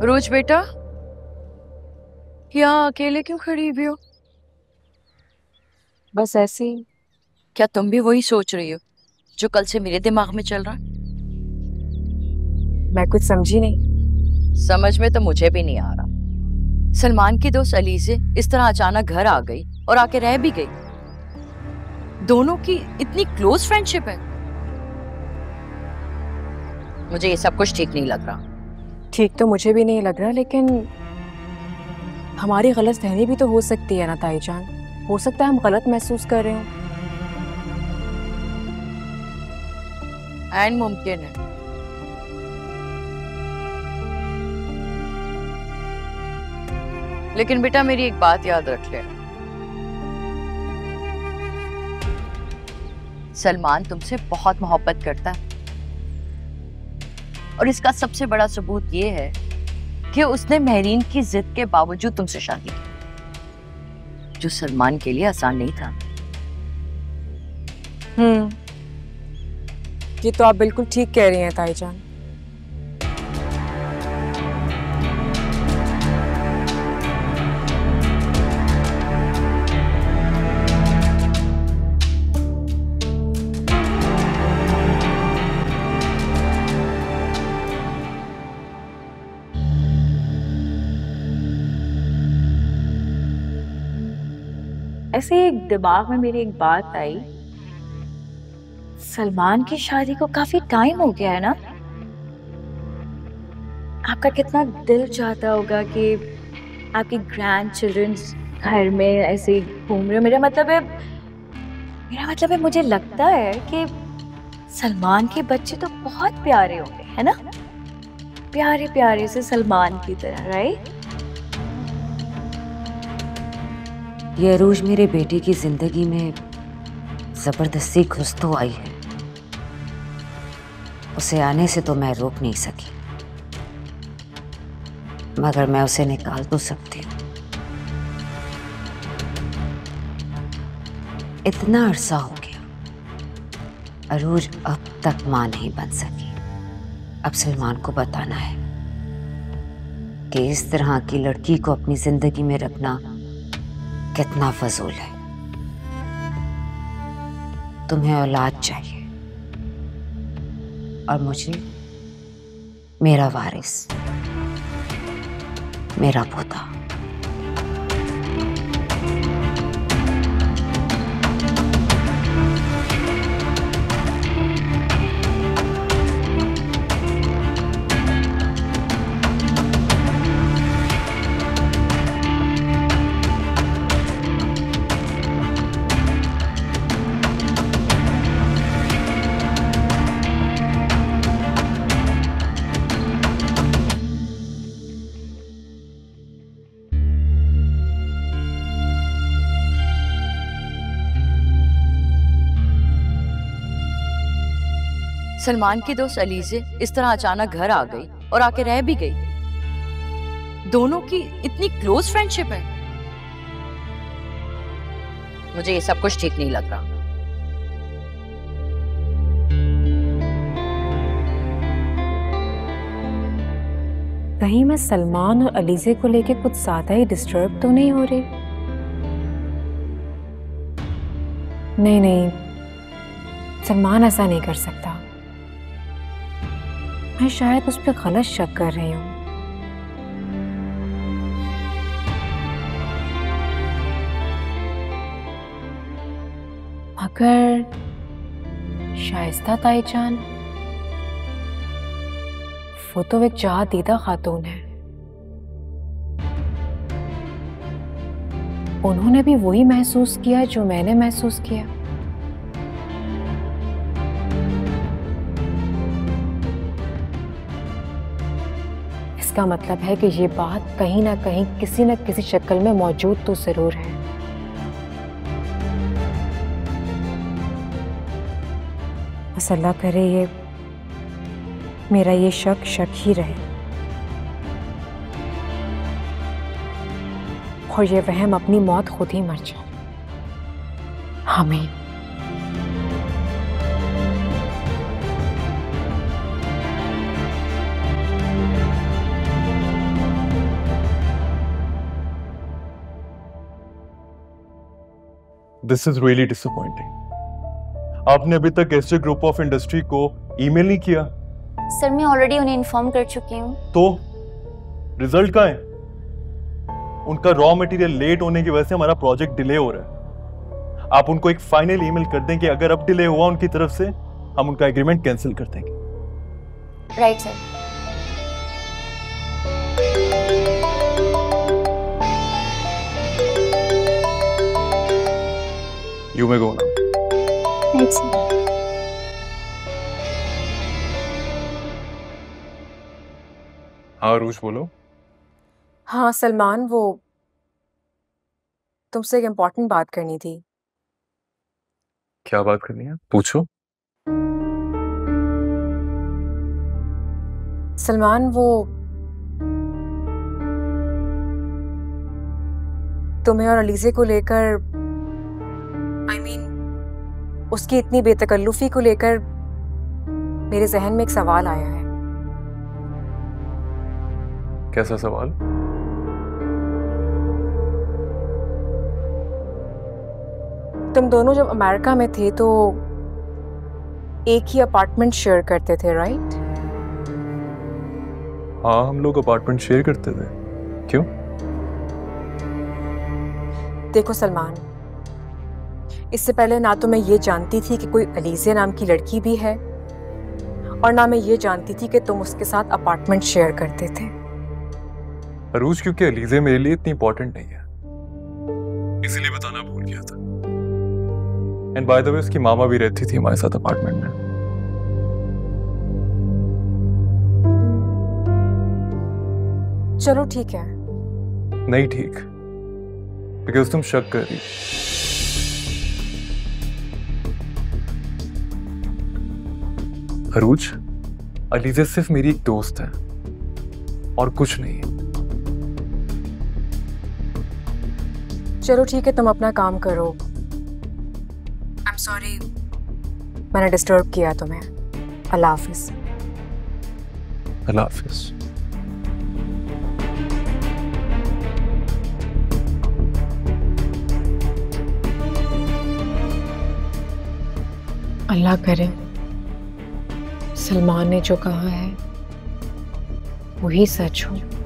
रोज बेटा, यहाँ अकेले क्यों खड़ी हुई हो? बस ऐसे ही। क्या तुम भी वही सोच रही हो जो कल से मेरे दिमाग में चल रहा है? मैं कुछ समझी नहीं। समझ में तो मुझे भी नहीं आ रहा। सलमान की दोस्त अलीज़े इस तरह अचानक घर आ गई और आके रह भी गई। दोनों की इतनी क्लोज फ्रेंडशिप है। मुझे ये सब कुछ ठीक नहीं लग रहा। ठीक तो मुझे भी नहीं लग रहा, लेकिन हमारी गलतफहमी भी तो हो सकती है ना ताईजान। हो सकता है हम गलत महसूस कर रहे हो। एंड मुमकिन है। लेकिन बेटा मेरी एक बात याद रख ले, सलमान तुमसे बहुत मोहब्बत करता है और इसका सबसे बड़ा सबूत ये है कि उसने महरीन की जिद के बावजूद तुमसे शादी की, जो सलमान के लिए आसान नहीं था। ये तो आप बिल्कुल ठीक कह रही हैं ताईजान। ऐसे एक दिमाग में मेरी एक बात आई, सलमान की शादी को काफी टाइम हो गया है ना। आपका कितना दिल चाहता होगा कि आपके ग्रैंड चिल्ड्रंस घर में ऐसे घूम रहे हो। मेरा मतलब है मुझे लगता है कि सलमान के बच्चे तो बहुत प्यारे होंगे, है ना? प्यारे प्यारे से सलमान की तरह, राइट? ये अरूज मेरे बेटे की जिंदगी में जबरदस्ती घुस तो आई है, उसे आने से तो मैं रोक नहीं सकी, मगर मैं उसे निकाल तो सकती हूँ। इतना अरसा हो गया, अरूज अब तक मां नहीं बन सकी। अब सलमान को बताना है कि इस तरह की लड़की को अपनी जिंदगी में रखना कितना फजूल है। तुम्हें औलाद चाहिए और मुझे मेरा वारिस, मेरा पोता। सलमान की दोस्त अलीज़े इस तरह अचानक घर आ गई और आके रह भी गई। दोनों की इतनी क्लोज फ्रेंडशिप है। मुझे ये सब कुछ ठीक नहीं लग रहा। कहीं मैं सलमान और अलीज़े को लेके कुछ ज्यादा ही डिस्टर्ब तो नहीं हो रही? नहीं नहीं, सलमान ऐसा नहीं कर सकता। मैं शायद उस पर गलत शक कर रही हूँ। मगर शाइस्ता ताईजान, वो तो एक चाहदीदा खातून है। उन्होंने भी वही महसूस किया जो मैंने महसूस किया। इसका मतलब है कि ये बात कहीं ना कहीं किसी न किसी शक्ल में मौजूद तो जरूर है। बस अल्लाह करे मेरा ये शक ही रहे और ये वहम अपनी मौत खुद ही मर जाए। आमीन। This is really disappointing. आपने अभी तक एसजे ग्रुप ऑफ इंडस्ट्री को ईमेल नहीं किया? सर मैं ऑलरेडी उन्हें इन्फॉर्म कर चुकी हूँ। तो रिजल्ट कहाँ है? उनका रॉ मटेरियल लेट होने की वजह से हमारा प्रोजेक्ट डिले हो रहा है। आप उनको एक फाइनल ईमेल कर दें कि अगर अब डिले हुआ उनकी तरफ से, हम उनका एग्रीमेंट कैंसिल कर देंगे। Right sir. You may go now. Right sir. हाँ अरूज बोलो। हाँ सलमान, वो तुमसे एक इम्पोर्टेंट बात करनी थी। क्या बात करनी है? पूछो। सलमान, वो तुम्हें और अलीज़े को लेकर, I mean, उसकी इतनी बेतकल्लुफी को लेकर मेरे जहन में एक सवाल आया है। कैसा सवाल? तुम दोनों जब अमेरिका में थे तो एक ही अपार्टमेंट शेयर करते थे, राइट? हाँ हम लोग अपार्टमेंट शेयर करते थे। क्यों? देखो सलमान, इससे पहले ना तो मैं ये जानती थी कि कोई अलीज़े नाम की लड़की भी है, और ना मैं ये जानती थी कि तुम उसके साथ अपार्टमेंट शेयर करते थे। अरूज, क्योंकि अलीज़े मेरे लिए इतनी इंपॉर्टेंट नहीं है, इसीलिए बताना भूल गया था। एंड बाय द वे उसकी मामा भी रहती थी हमारे साथ अपार्टमेंट में। चलो ठीक है। नहीं ठीक, बिकॉज तुम शक कर रही। अरूज, अलीज़ा सिर्फ मेरी एक दोस्त है और कुछ नहीं है। चलो ठीक है, तुम अपना काम करो। आई एम सॉरी मैंने डिस्टर्ब किया तुम्हें। अल्लाह हाफिज। अल्लाह हाफिज। अल्लाह करे सलमान ने जो कहा है वही सच हो।